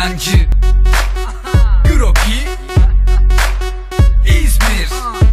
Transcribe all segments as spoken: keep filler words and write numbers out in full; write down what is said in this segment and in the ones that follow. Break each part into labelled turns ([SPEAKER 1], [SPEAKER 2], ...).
[SPEAKER 1] Piyancı, Grogi, İzmir,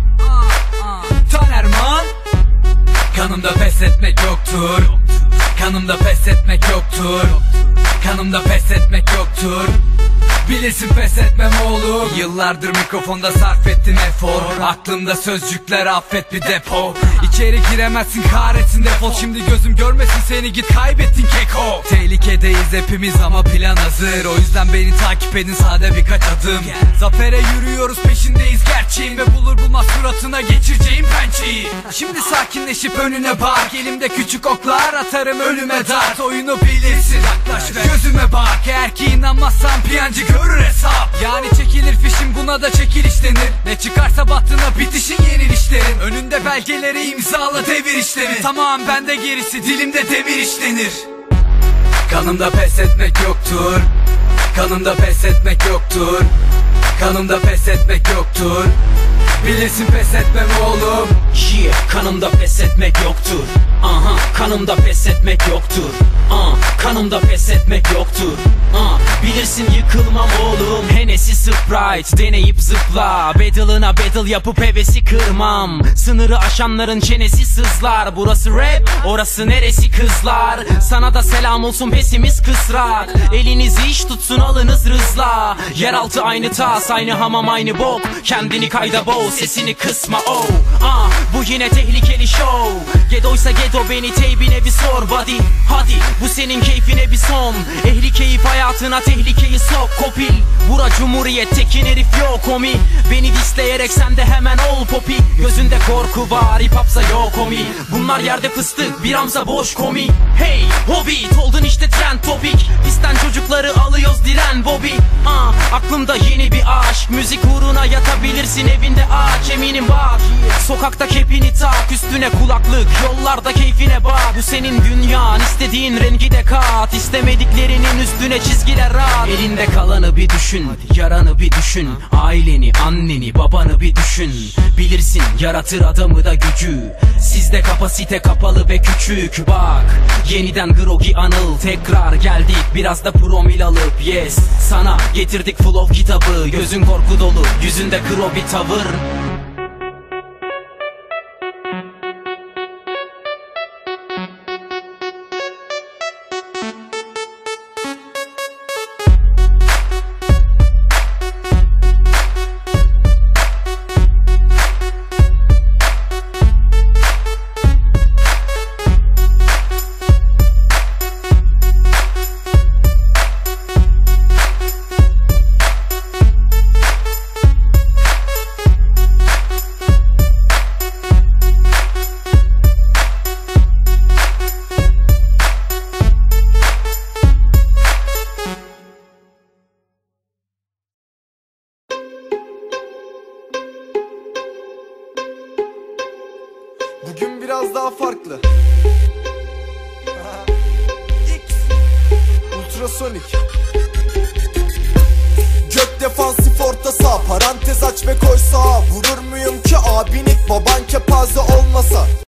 [SPEAKER 1] Tanerman. Kanımda pes etmek yoktur, kanımda pes etmek yoktur, kanımda pes etmek yoktur. Bilirsin pes etmem oğlum. Yıllardır mikrofonda sarf ettim efor. Aklımda sözcükler, affet bir depo. İçeri giremezsin, kahretsin defol. Şimdi gözüm görmesin seni, git kaybettin keko. Tehlikedeyiz hepimiz ama plan hazır. O yüzden beni takip edin, sade birkaç adım. Zafere yürüyoruz, peşindeyiz gerçeğin. Ve bulur bulmaz suratına geçireceğim pençeyi. Şimdi sakinleşip önüne bak. Elimde küçük oklar, atarım ölüme dart. Oyunu bilirsin, yaklaş ve gözüme bak. Eğer ki inanmazsan piyancı görür hesap. Yani çekilir fişim, buna da çekiliş denir. Ne çıkarsa bahtına bitişin yenilişlerin. Önünde belgeleri imzala, devir işlemi. Tamam bende gerisi, dilimde demir işlenir. Kanımda pes etmek yoktur, kanımda pes etmek yoktur, kanımda pes etmek yoktur. Bilirsin pes etmem oğlum.
[SPEAKER 2] Yeah, kanımda pes etmek yoktur. Aha, kanımda pes etmek yoktur. Ah, kanımda pes etmek yoktur. Ah, bilirsin yıkılmam oğlum. Hennessy Sprite deneyip zıpla. Battle'ına battle yapıp hevesi kırmam. Sınırı aşanların çenesi sızlar. Burası rap, orası neresi kızlar? Sana da selam olsun pesimiz kısrak. Elinizi iş tutsun, alınız rızla. Yeraltı aynı tas, aynı hamam aynı bok. Kendini kayda boğ, sesini kısma oh. Ah, bu yine tehlikeli show. Gedoysa gedo, beni teybine bir sor buddy. Hadi bu senin keyfine bir son. Ehli keyif hayatına tehlikeyi sok kopil. Bura cumhuriyet, tekin herif yok homi. Beni disleyerek sen de hemen ol popi. Gözünde korku var, hip hopsa yok homi. Bunlar yerde fıstık, bir amsa boş komi. Hey hobbit, oldun işte trend topik. Bizden çocukları alıyoruz diren Bobby. Ah, aklımda yeni bir aşk. Müzik uğruna yatabilirsin evinde aç, eminim bak. Sokakta kepini tak, üstüne kulaklık, yollarda keyfine bak. Bu senin dünyan, istediğin rengi de kat. İstemediklerinin üstüne çizgiler at. Elinde kalanı bir düşün, yaranı bir düşün. Aileni, anneni, babanı bir düşün. Bilirsin yaratır adamı da gücü. Sizde kapasite kapalı ve küçük. Bak yeniden Grogi Anıl, tekrar geldik biraz da promil alıp. Yes, sana getirdik flow kitabı. Gözün korku dolu, yüzünde kro bir tavır.
[SPEAKER 3] Bugün biraz daha farklı. X Ultrasonik. Gök defansif orta sağ, parantez aç ve koy sağa. Vurur muyum ki abinik, baban kepaze olmasa.